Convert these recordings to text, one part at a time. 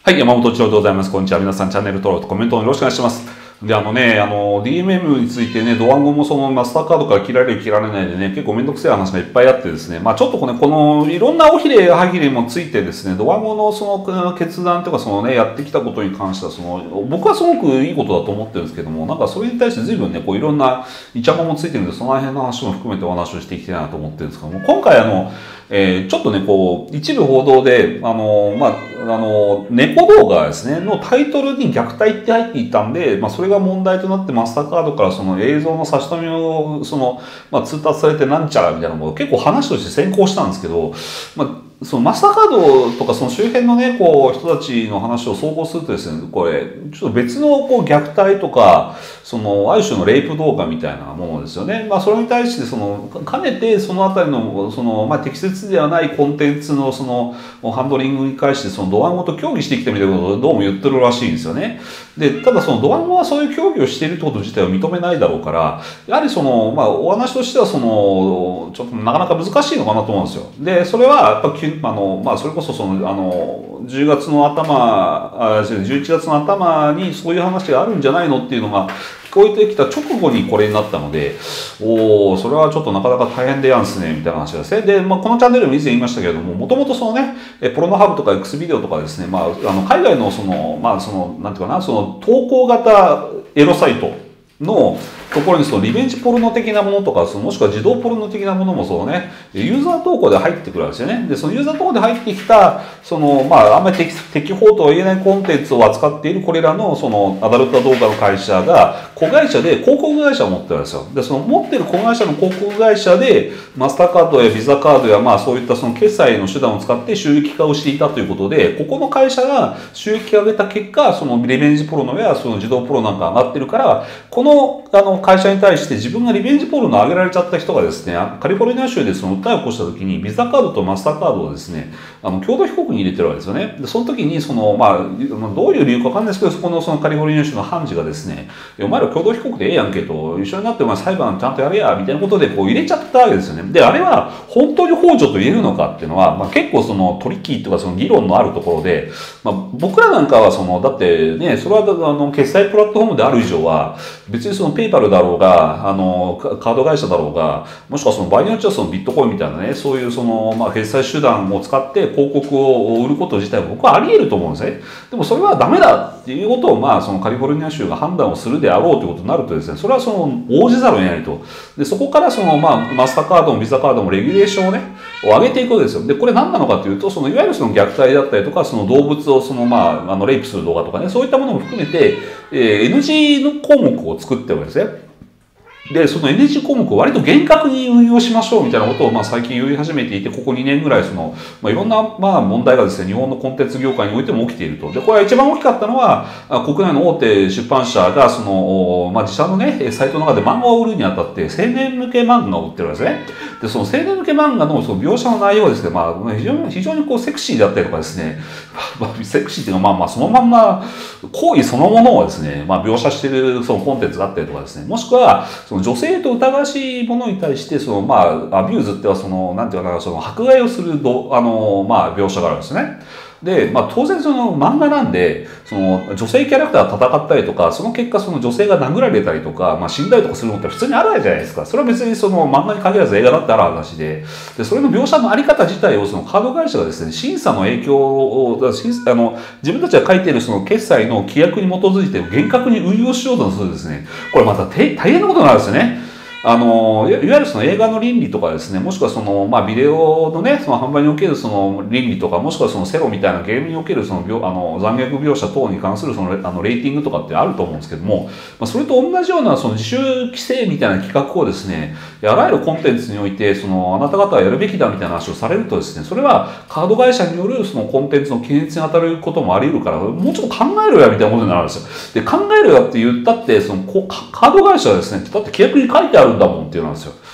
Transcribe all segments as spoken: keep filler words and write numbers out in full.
はい、山本千代でございます。こんにちは。皆さん、チャンネル登録とコメントよろしくお願いします。で、あのね、あの、ディーエムエム についてね、ドワンゴもそのマスターカードから切られる切られないでね、結構めんどくさい話がいっぱいあってですね、まあちょっとこの、この、いろんな尾ひれ、歯切れもついてですね、ドワンゴのその決断とかそのね、やってきたことに関しては、その、僕はすごくいいことだと思ってるんですけども、なんかそれに対して随分ね、こういろんなイチャモンもついてるんで、その辺の話も含めてお話をしていきたいなと思ってるんですけども、今回あの、えー、ちょっとね、こう、一部報道で、あの、まあ、あの、猫動画ですね、のタイトルに虐待って入っていたんで、まあ、それが問題となってマスターカードからその映像の差し止めを、その、まあ、通達されてなんちゃらみたいなものを結構話として先行したんですけど、まあ、そのマスターカードとかその周辺のね、こう、人たちの話を総合するとですね、これ、ちょっと別のこう虐待とか、その、ある種のレイプ動画みたいなものですよね。まあ、それに対して、その、兼ねて、そのあたりの、その、まあ、適切ではないコンテンツの、その、ハンドリングに関して、その、ドワンゴと協議してきたみたいなことをどうも言ってるらしいんですよね。で、ただその、ドワンゴはそういう協議をしているってこと自体を認めないだろうから、やはりその、まあ、お話としては、その、ちょっとなかなか難しいのかなと思うんですよ。で、それは、やっぱ、あの、まあ、それこそ、その、あの、じゅうがつの頭、あ、じゅういちがつの頭にそういう話があるんじゃないのっていうのが、聞こえてきた直後にこれになったので、おお、それはちょっとなかなか大変でやんすね、みたいな話ですね。で、まあ、このチャンネルも以前言いましたけれども、もともとそのね、ポロノハブとか X ビデオとかですね、まあ、あの、海外のその、まあ、その、なんていうかな、その、投稿型エロサイトのところにそのリベンジポルノ的なものとか、そのもしくは自動ポルノ的なものもそのね、ユーザー投稿で入ってくるわけですよね。で、そのユーザー投稿で入ってきた、その、まあ、あんまり適適法とは言えないコンテンツを扱っているこれらのそのアダルト動画の会社が、子会社で広告会社を持ってるわけですよ。で、その持ってる子会社の広告会社で、マスターカードやビザカードや、まあそういったその決済の手段を使って収益化をしていたということで、ここの会社が収益化を上げた結果、そのリベンジポルノやその自動ポルノなんか上がってるから、この、あの、会社に対して自分がリベンジポルノを上げられちゃった人がですね、カリフォルニア州でその訴えを起こした時に、ビザカードとマスターカードをですね、あの、共同被告に入れてるわけですよね。で、その時に、その、まあ、どういう理由かわかんないですけど、そこのそのカリフォルニア州の判事がですね、お前ら共同被告でええやんけと、一緒になってお前裁判ちゃんとやれや、みたいなことでこう入れちゃったわけですよね。で、あれは本当に幇助と言えるのかっていうのは、まあ、結構そのトリッキーとかその議論のあるところで、まあ、僕らなんかはその、だってね、それはあの、決済プラットフォームである以上は、別にそのペイパルだろうが、あの、カード会社だろうが、もしくはその場合によってはそのビットコインみたいなね、そういうその、まあ、決済手段を使って広告を売ること自体は僕はあり得ると思うんですね。でもそれはダメだっていうことを、まあ、そのカリフォルニア州が判断をするであろうということになるとですね、それはその、応じざるを得ないと。で、そこからその、まあ、マスターカードもビザカードもレギュレーションをね、を上げていくわけですよ。で、これ何なのかというと、その、いわゆるその虐待だったりとか、その動物をその、まあ、あの、レイプする動画とかね、そういったものも含めて、えー、エヌジー の項目を作ってるわけですね。で、その エヌジー 項目を割と厳格に運用しましょうみたいなことをまあ最近言い始めていて、ここにねんぐらいその、まあ、いろんなまあ問題がですね、日本のコンテンツ業界においても起きていると。で、これは一番大きかったのは、国内の大手出版社がその、まあ自社のね、サイトの中で漫画を売るにあたって、青年向け漫画を売ってるわけですね。で、その青年向け漫画のその描写の内容はですね、まあ非常に、非常にこうセクシーだったりとかですね、まあ、セクシーっていうのはまあまあそのまんま、行為そのものをですね、まあ描写しているそのコンテンツがあったりとかですね、もしくは、その女性と疑わしいものに対して、その、まあ、アビューズっては、その、なんていうかな、その、迫害をするど、あの、まあ、描写があるんですね。で、まあ、当然その漫画なんで、その、女性キャラクターが戦ったりとか、その結果その女性が殴られたりとか、まあ、死んだりとかするのって普通にあるわけじゃないですか。それは別にその漫画に限らず映画だってある話で、で、それの描写のあり方自体をそのカード会社がですね、審査の影響を、審査あの、自分たちが書いているその決済の規約に基づいて厳格に運用しようとするとですね、これまた大変なことになるんですよね。あの、いわゆるその映画の倫理とかですね、もしくはその、まあ、ビデオのね、その販売におけるその倫理とか、もしくはそのセロみたいなゲームにおけるその病、あの、残虐描写等に関するその、あの、レーティングとかってあると思うんですけども、まあ、それと同じようなその自主規制みたいな企画をですね、あらゆるコンテンツにおいて、その、あなた方はやるべきだみたいな話をされるとですね、それはカード会社によるそのコンテンツの検閲に当たることもあり得るから、もうちょっと考えろやみたいなことになるんですよ。で、考えろやって言ったって、その、カード会社はですね、だって規約に書いてあるんだもんっていうなんですよ。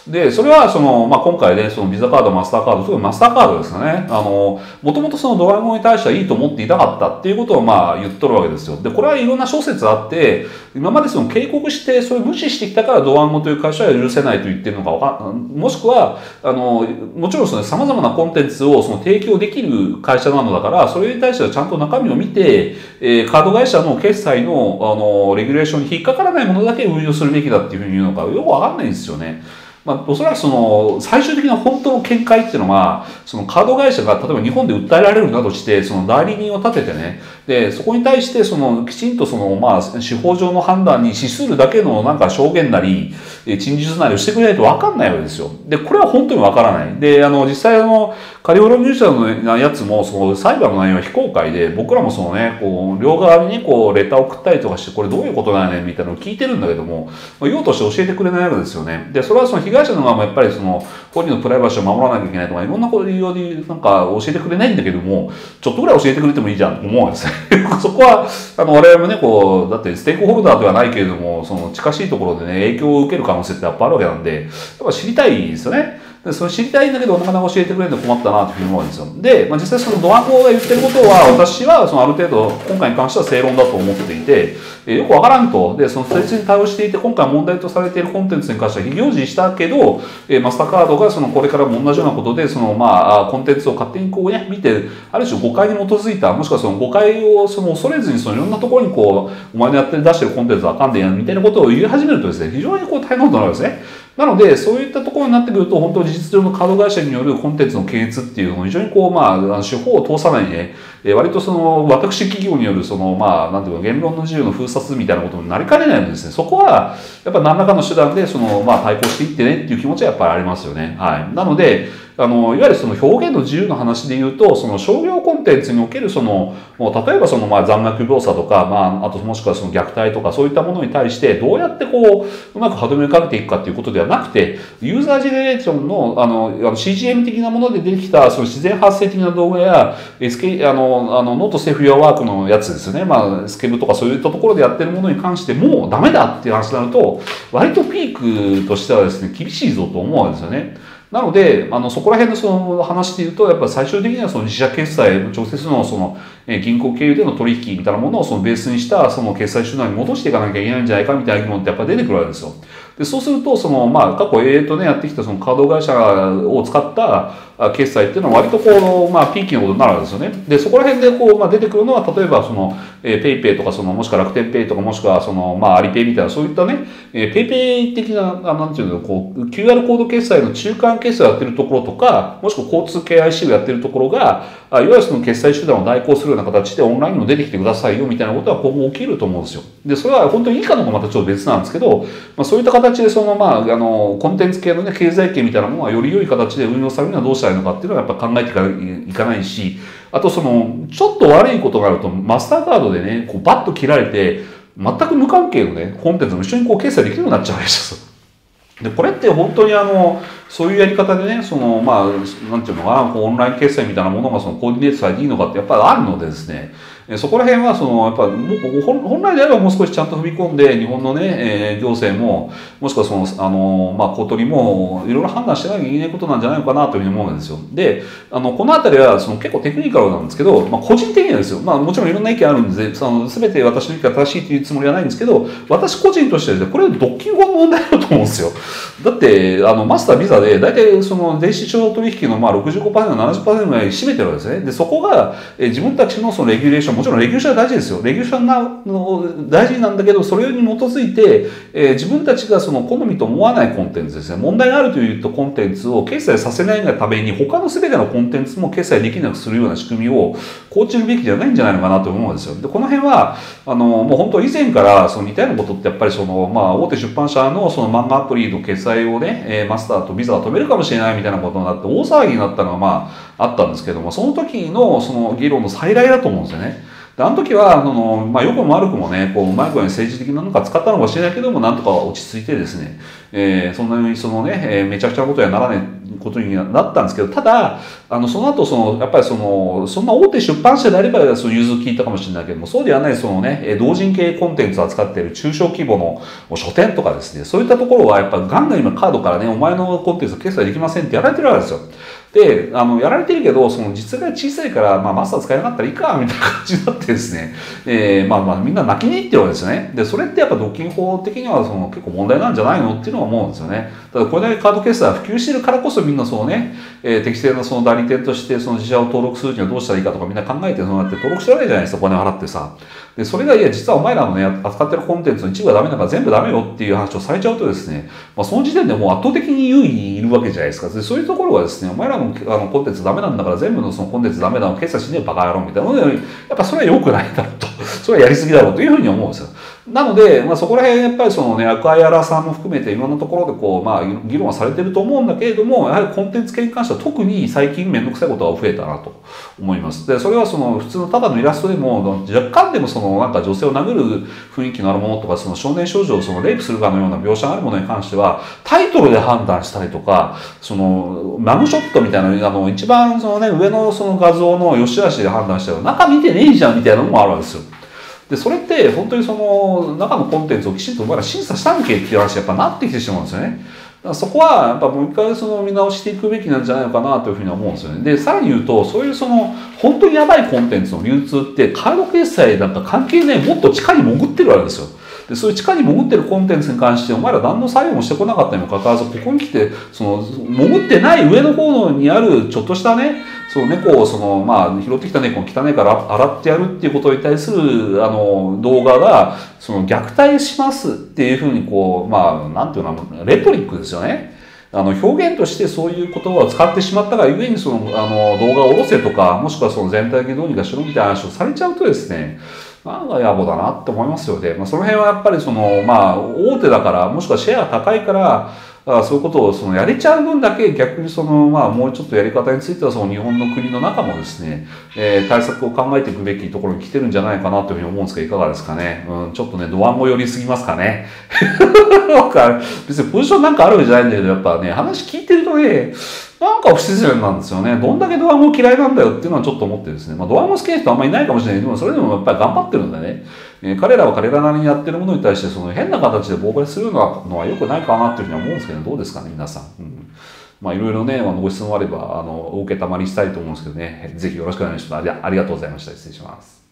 で、それはその、まあ、今回ね、そのビザカード、マスターカード、特にマスターカードですかね。あの、もともとそのドワンゴに対してはいいと思っていなかったっていうことをまあ言っとるわけですよ。で、これはいろんな諸説あって、今までその警告して、それを無視してきたからドワンゴという会社は許せないと言ってるのかわかん、もしくは、あの、もちろんその様々なコンテンツをその提供できる会社なのだから、それに対してはちゃんと中身を見て、えー、カード会社の決済の、あの、レギュレーションに引っかからないものだけ運用するべきだっていうふうに言うのか、よくわかんないんですよね。まあ、おそらくその、最終的な本当の見解っていうのは、そのカード会社が例えば日本で訴えられるなどして、その代理人を立ててね、で、そこに対してその、きちんとその、まあ、司法上の判断に資するだけのなんか証言なり、陳述なりをしてくれないと分かんないわけですよ。で、これは本当に分からない。で、あの、実際あの、カリフォルニアのやつも、その、裁判の内容は非公開で、僕らもそのね、こう、両側にね、こう、レターを送ったりとかして、これどういうことなんやねんみたいなのを聞いてるんだけども、用として教えてくれないわけですよね。で、それはその被害者の側もやっぱりその、本人のプライバシーを守らなきゃいけないとか、いろんなこと理由でなんか教えてくれないんだけども、ちょっとぐらい教えてくれてもいいじゃんと思うんですね。そこは、あの、我々もね、こう、だってステークホルダーではないけれども、その近しいところでね、影響を受ける可能性ってやっぱあるわけなんで、やっぱ知りたいですよね。でそれ知りたいんだけど、なかなか教えてくれるんで困ったなというふうに思うんですよ。で、まあ、実際そのドワンゴが言ってることは、私はそのある程度、今回に関しては正論だと思っていて、えー、よくわからんと。で、その不正に対応していて、今回問題とされているコンテンツに関しては非表示したけど、えー、マスターカードがそのこれからも同じようなことで、そのまあ、コンテンツを勝手にこうね、見て、ある種誤解に基づいた、もしくはその誤解をその恐れずに、そのいろんなところにこう、お前のやって出してるコンテンツはあかんでやんみたいなことを言い始めるとですね、非常にこう大変なことになるんですね。なので、そういったところになってくると、本当に事実上のカード会社によるコンテンツの検閲っていうのを非常にこう、まあ、手法を通さないね、え割とその、私企業によるその、まあ、なんていうか、言論の自由の封殺みたいなことになりかねないのでですね、そこは、やっぱ何らかの手段で、その、まあ、対抗していってねっていう気持ちはやっぱりありますよね。はい。なので、あの、いわゆるその表現の自由の話で言うと、その商業コンテンツにおけるその、もう例えばそのまあ残虐描写とか、まあ、あともしくはその虐待とかそういったものに対してどうやってこう、うまく歯止めをかけていくかっていうことではなくて、ユーザージェネレーションの、あの、シージーエム 的なもので出てきた、その自然発生的な動画や、エスケ、あの、あの、ノットセーフユアワークのやつですよね。まあ、スケブとかそういったところでやってるものに関してもうダメだっていう話になると、割とピークとしてはですね、厳しいぞと思うんですよね。なので、あの、そこら辺のその話で言うと、やっぱり最終的にはその自社決済、直接のその、え銀行経由での取引みたいなものをそのベースにしたその決済手段に戻していかなきゃいけないんじゃないかみたいな疑問ってやっぱ出てくるわけですよ。で、そうすると、その、まあ、過去永遠とね、やってきたそのカード会社を使った決済っていうのは割とこう、まあ、ピーキーなことになるわけですよね。で、そこら辺でこう、まあ、出てくるのは、例えばその、えー、ペイペイとか、その、もしくは楽天ペイとか、もしくはその、まあ、アリペイみたいな、そういったね、えー、ペイペイ的な、あなんていうの、こう、キューアール コード決済の中間決済をやってるところとか、もしくは交通系 アイシー をやってるところが、いわゆるその決済手段を代行するような形でオンラインにも出てきてくださいよみたいなことは今後起きると思うんですよ。で、それは本当にいいかどうかまたちょっと別なんですけど、まあ、そういった形でその、まあ、あの、コンテンツ系のね、経済圏みたいなものはより良い形で運用されるにはどうしたらいいのかっていうのはやっぱ考えていかないし、あとその、ちょっと悪いことがあると、マスターカードでね、こうバッと切られて、全く無関係のね、コンテンツも一緒にこう決済できるようになっちゃうわけですよ。で、これって本当にあの、そういうやり方でね、その、まあ、なんていうのかな、こうオンライン決済みたいなものがそのコーディネートされていいのかってやっぱりあるのでですね、そこら辺はその、やっぱもう本来であればもう少しちゃんと踏み込んで、日本のね、えー、行政も、もしくはその、あの、まあ、公取も、いろいろ判断してなきゃいけないことなんじゃないのかなというふうに思うんですよ。で、あの、このあたりは、その結構テクニカルなんですけど、まあ、個人的にはですよ、まあ、もちろんいろんな意見あるんで、その、すべて私の意見が正しいというつもりはないんですけど、私個人としてはですね、これ、ドッキングの問題だと思うんですよ。だって、あの、マスタービザで、大体、その、電子商取引の、まあ、ろくじゅうごパーセント、ななじゅっパーセントぐらい占めてるわけですね。で、そこが、え自分たちのそのレギュレーション、もちろんレギュレーションは大事ですよ。レギュレーションなの大事なんだけど、それに基づいて、えー、自分たちがその好みと思わないコンテンツですね。問題があるというとコンテンツを決済させないがために、他の全てのコンテンツも決済できなくするような仕組みを構築するべきじゃないんじゃないのかなと思うんですよ。で、この辺は、あの、もう本当以前からその似たようなことってやっぱりその、まあ、大手出版社のその漫画アプリの決済をね、えー、マスターとビザが止めるかもしれないみたいなことになって大騒ぎになったのはまあ、あったんですけども、その時のその議論の再来だと思うんですよね。 で、あの時は、あの、まあ、よくも悪くもね、こう、うまい具合に政治的なのか使ったのかもしれないけども、なんとか落ち着いてですね、えー、そんなにそのね、えー、めちゃくちゃなことにはならないことになったんですけど、ただ、あの、その後、その、やっぱりその、そんな大手出版社であれば、その融通聞いたかもしれないけども、そうではない、そのね、同人系コンテンツを扱っている中小規模の書店とかですね、そういったところは、やっぱガンガン今カードからね、お前のコンテンツ決済できませんってやられてるわけですよ。で、あの、やられてるけど、その実が小さいから、まあ、マスター使えなかったらいいか、みたいな感じになってですね、えー、まあまあ、みんな泣きに行ってるわけですよね。で、それってやっぱ独禁法的には、その、結構問題なんじゃないのっていうのは思うんですよね。ただ、これだけカード決済が普及してるからこそ、みんなそのね、えー、適正なその代理店として、その自社を登録するにはどうしたらいいかとかみんな考えて、そうやって登録してるわけじゃないですか、お金を払ってさ。で、それが、いや、実はお前らのね、扱ってるコンテンツの一部がダメだから全部ダメよっていう話をされちゃうとですね、まあ、その時点でもう圧倒的に優位にいるわけじゃないですか。で、そういうところはですね、お前らのあのコンテンツダメなんだから全部のそのコンテンツダメだの決済しねえバカ野郎みたいなので、やっぱそれは良くないだろうと。それはやりすぎだろうというふうに思うんですよ。なので、まあ、そこら辺やっぱりそのね、アクアイアラさんも含めていろんなところでこう、まあ、議論はされてると思うんだけれども、やはりコンテンツ系に関しては特に最近めんどくさいことが増えたなと思います。で、それはその普通のただのイラストでも、若干でもそのなんか女性を殴る雰囲気のあるものとか、その少年少女をそのレイプするかのような描写があるものに関しては、タイトルで判断したりとか、その、マグショットみたいな、あの、一番そのね、上のその画像の良し悪しで判断したら、中見てねえじゃんみたいなのもあるわけですよ。で、それって本当にその中のコンテンツをきちんとお前ら審査したんけっていう話にやっぱなってきてしまうんですよね。だからそこはやっぱもう一回その見直していくべきなんじゃないのかなというふうに思うんですよね。で、さらに言うと、そういうその本当にやばいコンテンツの流通ってカード決済なんか関係ねえ、もっと地下に潜ってるわけですよ。で、そういう地下に潜ってるコンテンツに関してお前ら何の作業もしてこなかったにもかかわらず、ここに来てその潜ってない上の方にあるちょっとしたね、その猫をその、まあ、拾ってきた猫を汚いから洗ってやるっていうことに対するあの動画がその虐待しますっていうふうにこう、まあ、なんていうの、レトリックですよね。あの表現としてそういう言葉を使ってしまったがゆえにそのあの動画を下ろせとか、もしくはその全体的にどうにかしろみたいな話をされちゃうとですね、なんか野暮だなって思いますよね。まあ、その辺はやっぱりその、まあ、大手だから、もしくはシェア高いから、あそういうことをそのやれちゃう分だけ逆にその、まあ、もうちょっとやり方についてはその日本の国の中もですね、えー、対策を考えていくべきところに来てるんじゃないかなというふうに思うんですが、いかがですかね。うん、ちょっとね、ドワンゴ寄りすぎますかね。なんか別にポジションなんかあるわけじゃないんだけど、やっぱね、話聞いてるとね、なんか不自然なんですよね。どんだけドワンゴ嫌いなんだよっていうのはちょっと思ってですね。まあ、ドワンゴ好きな人はあんまりいないかもしれないけど、それでもやっぱり頑張ってるんだね。えー、彼らは彼らなりにやってるものに対してその変な形で妨害するのは良くないかなというふうには思うんですけど、どうですかね、皆さん。うん、まあいろいろね、あのご質問あれば、あの、お受けたまりしたいと思うんですけどね、ぜひよろしくお願いします。ありがとうございました。失礼します。